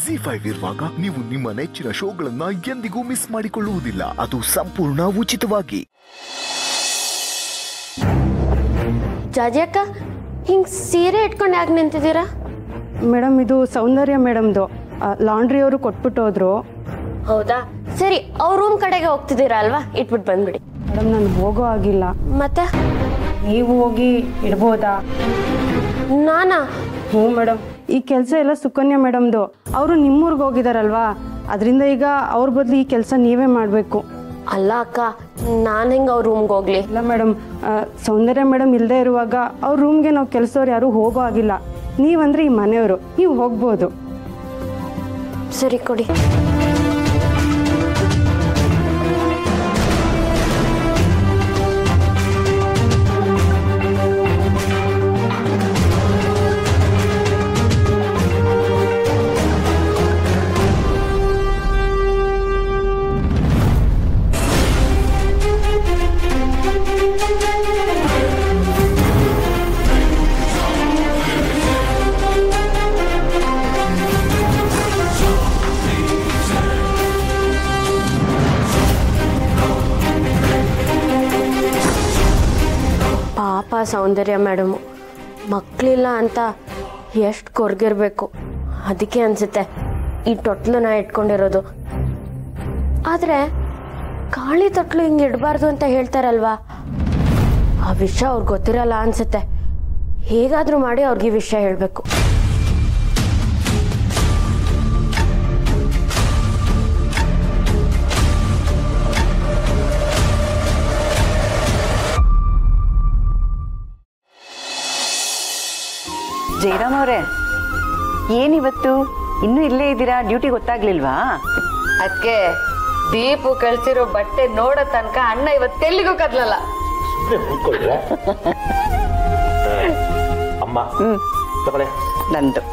ZEE5 ಇರುವಾಗ ನೀವು ನಿಮ್ಮ ನೆಚ್ಚಿನ ಶೋಗಳನ್ನ ಎಂದಿಗೂ ಮಿಸ್ ಮಾಡಿಕೊಳ್ಳುವುದಿಲ್ಲ. ಅದು ಸಂಪೂರ್ಣ ಉಚಿತವಾಗಿ. ಜಾಜಿ ಅಕ್ಕ, ಹಿಂಗ್ ಸೀರೆ ಇಟ್ಕೊಂಡು ಯಾಕೆ ನಿಂತಿದ್ದೀರಾ? ಮೇಡಮ್, ಇದು ಸೌಂದರ್ಯ ಮೇಡಮ್ದು. ಲಾಂಡ್ರಿ ಅವರು ಕೊಟ್ಬಿಟ್ಟು ಹೋದ್ರು. ಹೌದಾ, ಸರಿ. ಅವ್ರ ರೂಮ್ ಕಡೆಗೆ ಹೋಗ್ತಿದ್ದೀರಾ ಅಲ್ವಾ, ಇಟ್ಬಿಟ್ಟು ಬಂದ್ಬಿಡಿ. ಮೇಡಮ್, ನಾನು ಹೋಗೋ ಆಗಿಲ್ಲ. ಮತ್ತೆ ನೀವು ಹೋಗಿ ಇಡ್ಬೋದಾ? ನಾನಾ? ಹ್ಞೂ ಮೇಡಮ್, ಈ ಕೆಲಸ ಎಲ್ಲ ಸುಕನ್ಯಾ ಮೇಡಮ್ದು. ಅವರು ನಿಮ್ಮೂರ್ಗೆ ಹೋಗಿದಾರಲ್ವಾ, ಅದರಿಂದ ಈಗ ಅವ್ರ ಬದಲು ಈ ಕೆಲಸ ನೀವೇ ಮಾಡಬೇಕು. ಅಲ್ಲ ಅಕ್ಕ, ನಾನು ಹೆಂಗೆ ಅವ್ರ ರೂಮ್ಗೆ ಹೋಗ್ಲಿ? ಇಲ್ಲ ಮೇಡಮ್, ಸೌಂದರ್ಯ ಮೇಡಮ್ ಇಲ್ಲದೆ ಇರುವಾಗ ಅವ್ರ ರೂಮ್ಗೆ ನಾವು ಕೆಲಸದವ್ರು ಯಾರೂ ಹೋಗೋ ಆಗಿಲ್ಲ. ನೀವಂದ್ರೆ ಈ ಮನೆಯವರು, ನೀವು ಹೋಗ್ಬೋದು. ಸರಿ, ಕೊಡಿ. ಪಾಪ ಸೌಂದರ್ಯ ಮೇಡಮು, ಮಕ್ಕಳಿಲ್ಲ ಅಂತ ಎಷ್ಟು ಕೊರ್ಗಿರ್ಬೇಕು. ಅದಕ್ಕೆ ಅನ್ಸುತ್ತೆ ಈ ತೊಟ್ಲನ್ನ ಇಟ್ಕೊಂಡಿರೋದು. ಆದರೆ ಕಾಳಿ ತೊಟ್ಲು ಹಿಂಗೆ ಇಡಬಾರ್ದು ಅಂತ ಹೇಳ್ತಾರಲ್ವಾ, ಆ ವಿಷಯ ಅವ್ರಿಗೆ ಗೊತ್ತಿರಲ್ಲ ಅನ್ಸುತ್ತೆ. ಹೇಗಾದರೂ ಮಾಡಿ ಅವ್ರಿಗೆ ಈ ವಿಷಯ ಹೇಳಬೇಕು. ಜಯರಾಮ್ ಅವರೇ, ಏನಿವತ್ತು ಇನ್ನೂ ಇಲ್ಲೇ ಇದ್ದೀರಾ? ಡ್ಯೂಟಿ ಗೊತ್ತಾಗ್ಲಿಲ್ವಾ? ಅದಕ್ಕೆ ದೀಪು ಕಳ್ಸಿರೋ ಬಟ್ಟೆ ನೋಡೋ ತನಕ ಅಣ್ಣ ಇವತ್ತೆಲ್ಲಿಗೂ ಕದ್ಲಲ್ಲ. ಅಮ್ಮ ತಗೊಳ್ಳೆ. ನಂದು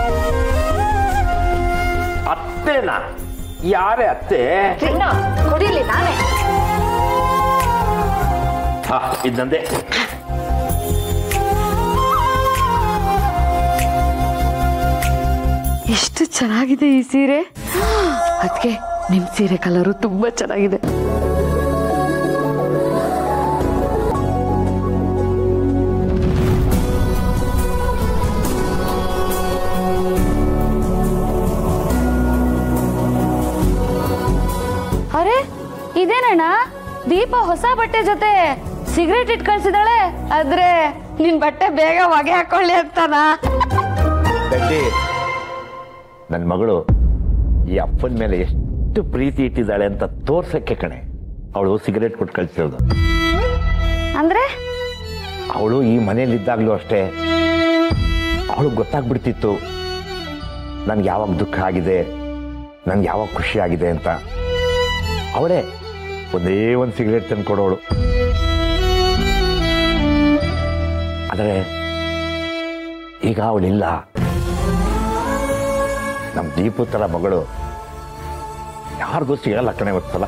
ಅತ್ತೆನಾ? ಯಾರೇ ಅತ್ತೆ? ಕುಡಿಲಿ ನಾನೇ. ಇದಂದೆ. ಎಷ್ಟು ಚೆನ್ನಾಗಿದೆ ಈ ಸೀರೆ. ಅದಕ್ಕೆ ನಿಮ್ ಸೀರೆ ಕಲರು ತುಂಬಾ ಚೆನ್ನಾಗಿದೆ. ಅರೆ, ಇದೇನಣ್ಣ, ದೀಪ ಹೊಸ ಬಟ್ಟೆ ಜೊತೆ ಸಿಗರೇಟ್ ಇಟ್ ಕಳ್ಸಿದಾಳೆ. ಆದ್ರೆ ನಿನ್ ಬಟ್ಟೆ ಬೇಗ ಹೊಗೆ ಹಾಕೊಳ್ಳಿ ಅಂತಾನ. ನನ್ನ ಮಗಳು ಈ ಅಪ್ಪನ ಮೇಲೆ ಎಷ್ಟು ಪ್ರೀತಿ ಇಟ್ಟಿದ್ದಾಳೆ ಅಂತ ತೋರ್ಸಕ್ಕೆ ಕಣೆ ಅವಳು ಸಿಗರೇಟ್ ಕೊಟ್ಟು ಕಳ್ಸಿರೋದು. ಅಂದ್ರೆ ಅವಳು ಈ ಮನೇಲಿದ್ದಾಗ್ಲೂ ಅಷ್ಟೇ ಅವಳು ಗೊತ್ತಾಗ್ಬಿಡ್ತಿತ್ತು ನನ್ಗೆ ಯಾವಾಗ ದುಃಖ ಆಗಿದೆ, ನನ್ಗೆ ಯಾವಾಗ ಖುಷಿ ಆಗಿದೆ ಅಂತ. ಅವಳೇ ಒಂದೇ ಒಂದು ಸಿಗರೇಟ್ ತಂದು ಕೊಡೋಳು. ಆದರೆ ಈಗ ಅವಳಿಲ್ಲ. ನಮ್ಮ ದೀಪು ತರ ಮಗಳು ಯಾರಿಗೂ ಸಿಗಲ್ಲ ಕಣೆ ಗೊತ್ತಲ್ಲ.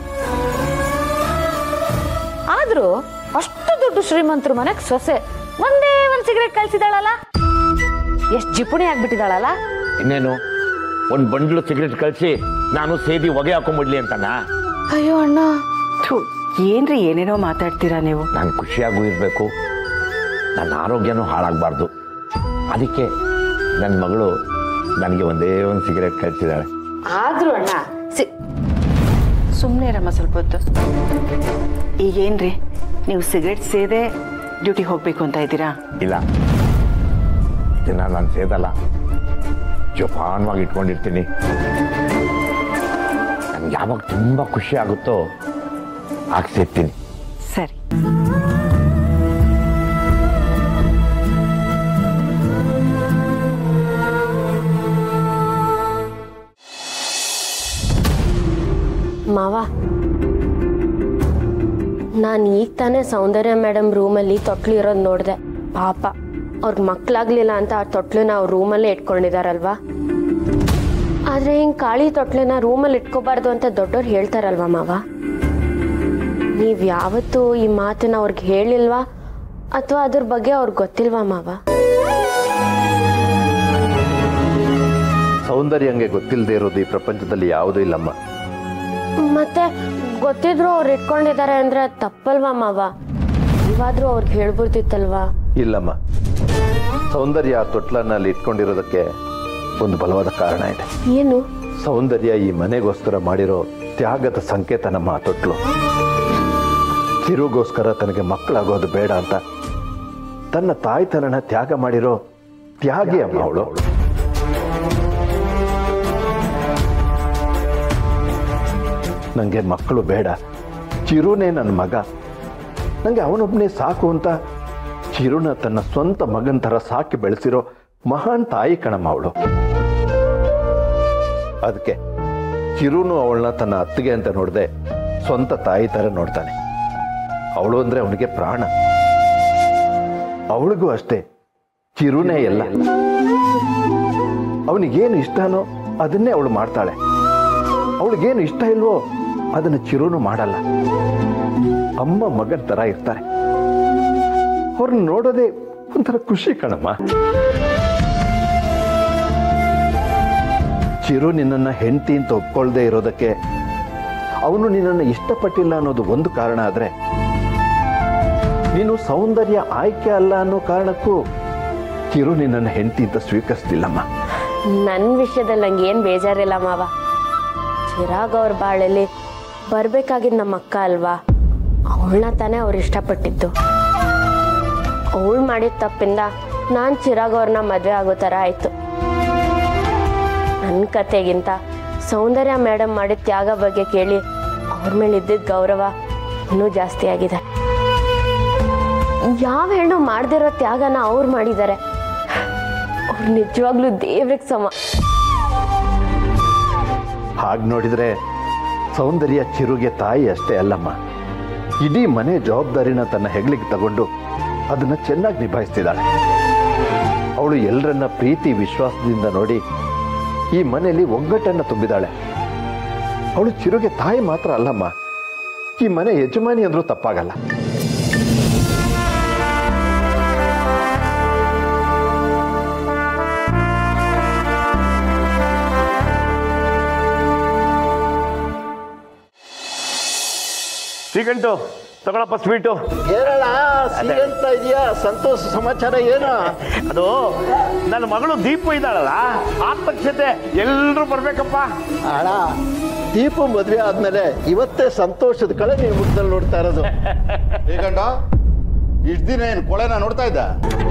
ಆದ್ರೂ ಅಷ್ಟು ದೊಡ್ಡ ಶ್ರೀಮಂತರು ಮನೆಗ್ ಸೊಸೆ ಒಂದೇ ಒಂದ್ ಸಿಗರೇಟ್ ಕಳ್ಸಿದಾಳಲ್ಲ, ಎಷ್ಟ್ ಜಿಪುಣಿ ಆಗ್ಬಿಟ್ಟಿದಾಳಲ್ಲ. ಇನ್ನೇನು ಒಂದ್ ಬಂಡ್ಲು ಸಿಗರೇಟ್ ಕಳ್ಸಿ ನಾನು ಸೇದಿ ಹೊಗೆ ಹಾಕೊಂಡ್ಬಿಡ್ಲಿ ಅಂತನಾ? ಅಯ್ಯೋ ಅಣ್ಣ, ಏನ್ರಿ ಏನೇನೋ ಮಾತಾಡ್ತೀರಾ ನೀವು? ನಾನು ಖುಷಿಯಾಗೂ ಇರಬೇಕು, ನನ್ನ ಆರೋಗ್ಯನೂ ಹಾಳಾಗಬಾರ್ದು. ಅದಕ್ಕೆ ನನ್ನ ಮಗಳು ನನಗೆ ಒಂದೇ ಒಂದು ಸಿಗರೇಟ್ ಕಳ್ಸಿದ್ದಾಳೆ. ಆದ್ರೂ ಅಣ್ಣ ಸುಮ್ಮನೆ ರಮ್ಮ ಸ್ವಲ್ಪ ಹೊತ್ತು. ಈಗೇನ್ರಿ ನೀವು ಸಿಗರೇಟ್ ಸೇದೆ ಡ್ಯೂಟಿ ಹೋಗ್ಬೇಕು ಅಂತ ಇದ್ದೀರಾ? ಇಲ್ಲ, ಇದನ್ನ ನಾನು ಸೇದಲ್ಲ, ಜೋಪಾನವಾಗಿ ಇಟ್ಕೊಂಡಿರ್ತೀನಿ. ನನ್ಗೆ ಯಾವಾಗ ತುಂಬ ಖುಷಿ ಆಗುತ್ತೋ ಆಗ ಸೇರ್ತೀನಿ. ಸರಿ. ಮಾವ, ನಾನು ಈಗ ತಾನೇ ಸೌಂದರ್ಯ ಮೇಡಮ್ ರೂಮಲ್ಲಿ ತೊಟ್ಲು ಇರೋದು ನೋಡಿದೆ. ಪಾಪ ಅವ್ರಿಗೆ ಮಕ್ಕಳಾಗ್ಲಿಲ್ಲ ಅಂತ ಆ ತೊಟ್ಲನ್ನ ಅವ್ರ ರೂಮಲ್ಲೇ ಇಟ್ಕೊಂಡಿದಾರಲ್ವಾ. ಆದರೆ ಹಿಂಗೆ ಕಾಳಿ ತೊಟ್ಲನ್ನ ರೂಮಲ್ಲಿ ಇಟ್ಕೋಬಾರ್ದು ಅಂತ ದೊಡ್ಡವ್ರು ಹೇಳ್ತಾರಲ್ವಾ ಮಾವ. ನೀವು ಯಾವತ್ತೂ ಈ ಮಾತನ್ನ ಅವ್ರಿಗೆ ಹೇಳಿಲ್ವಾ, ಅಥವಾ ಅದ್ರ ಬಗ್ಗೆ ಅವ್ರಿಗೆ ಗೊತ್ತಿಲ್ವಾ ಮಾವ? ಸೌಂದರ್ಯಂಗೆ ಗೊತ್ತಿಲ್ಲದೆ ಇರೋದು ಈ ಪ್ರಪಂಚದಲ್ಲಿ ಯಾವುದೂ ಇಲ್ಲಮ್ಮ. ಮತ್ತೆ ಗೊತ್ತಿದ್ರು ಅವ್ರು ಇಟ್ಕೊಂಡಿದ್ದಾರೆ ಅಂದ್ರೆ ತಪ್ಪಲ್ವಾ ಮಾವ? ಇವಾದ್ರೂ ಅವ್ರಿಗೆ ಹೇಳ್ಬಿಡ್ತಿತ್ತಲ್ವಾ? ಇಲ್ಲಮ್ಮ, ಸೌಂದರ್ಯ ಆ ತೊಟ್ಲನ್ನ ಅಲ್ಲಿ ಇಟ್ಕೊಂಡಿರೋದಕ್ಕೆ ಒಂದು ಬಲವಾದ ಕಾರಣ ಇದೆ. ಏನು? ಸೌಂದರ್ಯ ಈ ಮನೆಗೋಸ್ಕರ ಮಾಡಿರೋ ತ್ಯಾಗದ ಸಂಕೇತ ನಮ್ಮ ಆ ತೊಟ್ಲು. ಚಿರುಗೋಸ್ಕರ ತನಗೆ ಮಕ್ಕಳಾಗೋದು ಬೇಡ ಅಂತ ತನ್ನ ತಾಯ್ತನನ ತ್ಯಾಗ ಮಾಡಿರೋ ತ್ಯಾಗಿ ಅಮ್ಮ ಅವಳು. ನನಗೆ ಮಕ್ಕಳು ಬೇಡ, ಚಿರುನೇ ನನ್ನ ಮಗ, ನನಗೆ ಅವನೊಬ್ಬನೇ ಸಾಕು ಅಂತ ಚಿರುನ ತನ್ನ ಸ್ವಂತ ಮಗನ ಥರ ಸಾಕಿ ಬೆಳೆಸಿರೋ ಮಹಾನ್ ತಾಯಿ ಕಣಮ್ಮ ಅವಳು. ಅದಕ್ಕೆ ಚಿರುನು ಅವಳನ್ನ ತನ್ನ ಅತ್ತಿಗೆ ಅಂತ ನೋಡದೆ ಸ್ವಂತ ತಾಯಿ ಥರ ನೋಡ್ತಾನೆ. ಅವಳು ಅಂದ್ರೆ ಅವನಿಗೆ ಪ್ರಾಣ. ಅವಳಿಗೂ ಅಷ್ಟೇ ಚಿರುನೇ ಎಲ್ಲ. ಅವನಿಗೇನು ಇಷ್ಟನೋ ಅದನ್ನೇ ಅವಳು ಮಾಡ್ತಾಳೆ. ಅವಳಿಗೇನು ಇಷ್ಟ ಇಲ್ವೋ ಅದನ್ನು ಚಿರುನು ಮಾಡಲ್ಲ. ಅಮ್ಮ ಮಗನ ತರ ಇರ್ತಾರೆ. ಅವ್ರನ್ನ ನೋಡೋದೇ ಒಂಥರ ಖುಷಿ ಕಣಮ್ಮ. ಚಿರು ನಿನ್ನನ್ನು ಹೆಂಡತಿ ಅಂತ ಒಪ್ಕೊಳ್ದೇ ಇರೋದಕ್ಕೆ ಅವನು ನಿನ್ನನ್ನು ಇಷ್ಟಪಟ್ಟಿಲ್ಲ ಅನ್ನೋದು ಒಂದು ಕಾರಣ ಆದ್ರೆ, ನೀನು ಸೌಂದರ್ಯ ಆಯ್ಕೆ ಅಲ್ಲ ಅನ್ನೋ ಕಾರಣಕ್ಕೂ ಚಿರು ನಿನ್ನನ್ನು ಹೆಂಡತಿ ಅಂತ ಸ್ವೀಕರಿಸ್ತಿಲ್ಲಮ್ಮ. ನನ್ನ ವಿಷಯದಲ್ಲಿ ನಂಗೆ ಏನು ಬೇಜಾರಿಲ್ಲ ಮಾವ. ಚಿರಾಗ್ ಅವ್ರ ಬಾಳಲ್ಲಿ ಬರ್ಬೇಕಾಗಿದ್ದು ನಮ್ಮ ಅಕ್ಕ ಅಲ್ವಾ? ಅವಳನ್ನ ತಾನೇ ಅವ್ರು ಇಷ್ಟಪಟ್ಟಿದ್ದು. ಅವಳು ಮಾಡಿದ ತಪ್ಪಿಂದ ನಾನು ಚಿರಾಗ್ ಅವ್ರನ್ನ ಮದುವೆ ಆಗೋ ಥರ ಆಯಿತು. ನನ್ನ ಕತೆಗಿಂತ ಸೌಂದರ್ಯ ಮೇಡಮ್ ಮಾಡಿದ ತ್ಯಾಗ ಬಗ್ಗೆ ಕೇಳಿ ಅವ್ರ ಮೇಲೆ ಇದ್ದಿದ್ದ ಗೌರವ ಇನ್ನೂ ಜಾಸ್ತಿ ಆಗಿದೆ. ಯಾವ ಹೆಣ್ಣು ಮಾಡದಿರೋ ತ್ಯಾಗನ ಅವ್ರು ಮಾಡಿದ್ದಾರೆ. ಅವ್ರು ನಿಜವಾಗ್ಲೂ ದೇವ್ರಿಗೆ ಸಮ. ಹಾಗೆ ನೋಡಿದ್ರೆ ಸೌಂದರ್ಯ ಚಿರುಗೆ ತಾಯಿ ಅಷ್ಟೇ ಅಲ್ಲಮ್ಮ, ಇಡೀ ಮನೆ ಜವಾಬ್ದಾರಿನ ತನ್ನ ಹೆಗ್ಲಿಗೆ ತಗೊಂಡು ಅದನ್ನ ಚೆನ್ನಾಗಿ ನಿಭಾಯಿಸ್ತಿದ್ದಾಳೆ. ಅವಳು ಎಲ್ಲರನ್ನ ಪ್ರೀತಿ ವಿಶ್ವಾಸದಿಂದ ನೋಡಿ ಈ ಮನೆಯಲ್ಲಿ ಒಗ್ಗಟ್ಟನ್ನ ತುಂಬಿದಾಳೆ. ಅವಳು ಚಿರುಗೆ ತಾಯಿ ಮಾತ್ರ ಅಲ್ಲಮ್ಮ, ಈ ಮನೆ ಯಜಮಾನಿ ಅಂದ್ರೂ ತಪ್ಪಾಗಲ್ಲ. ಶ್ರೀಕಂಠು ತಗೊಳಪ್ಪ ಸ್ವೀಟು. ಏನಣ್ಣ ಸಿಗಂತ ಇದೆಯಾ? ಸಂತೋಷ ಸಮಾಚಾರ ಏನು? ಅದು ನನ್ನ ಮಗಳು ದೀಪು ಇದ್ದಾಳಲ್ಲ, ಆತ್ಮಕ್ಷತೆ ಎಲ್ಲರೂ ಬರ್ಬೇಕಪ್ಪ. ಅಣ್ಣ, ದೀಪು ಮದುವೆ ಆದ್ಮೇಲೆ ಇವತ್ತೇ ಸಂತೋಷದ ಕಳೆ ನೀನು ಮುಖದಲ್ಲಿ ನೋಡ್ತಾ ಇರೋದು. ಶ್ರೀಕಂಠ, ಇಷ್ಟು ದಿನ ಏನು ಕೊಳೆನ ನೋಡ್ತಾ ಇದ್ದ?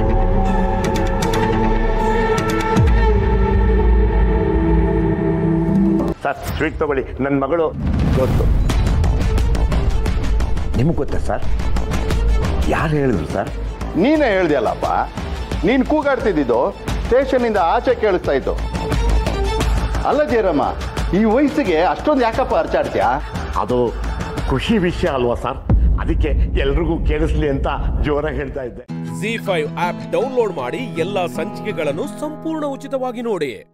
ಸರ್ ಸ್ವೀಟ್ ತಗೊಳ್ಳಿ. ನನ್ನ ಮಗಳು ಗೊತ್ತು. ನಿಮಗೆ ಗೊತ್ತಾ ಸರ್? ಯಾರು ಹೇಳಿದ್ರು ಸರ್? ನೀನೇ ಹೇಳ್ದಲ್ಲಪ್ಪ. ನೀನು ಕೂಗಾಡ್ತಿದ್ದು ಸ್ಟೇಷನ್ನಿಂದ ಆಚೆ ಕೇಳಿಸ್ತಾ ಇತ್ತು. ಅಲ್ಲ ಜಯರಮ್ಮ, ಈ ವಯಸ್ಸಿಗೆ ಅಷ್ಟೊಂದು ಯಾಕಪ್ಪ ಅರ್ಚಾಡ್ತೀಯಾ? ಅದು ಖುಷಿ ವಿಷಯ ಅಲ್ವಾ ಸರ್, ಅದಕ್ಕೆ ಎಲ್ರಿಗೂ ಕೇಳಿಸ್ಲಿ ಅಂತ ಜೋರಾಗಿ ಹೇಳ್ತಾ ಇದ್ದೆ. ZEE5 ಆಪ್ ಡೌನ್ಲೋಡ್ ಮಾಡಿ ಎಲ್ಲಾ ಸಂಚಿಕೆಗಳನ್ನು ಸಂಪೂರ್ಣ ಉಚಿತವಾಗಿ ನೋಡಿ.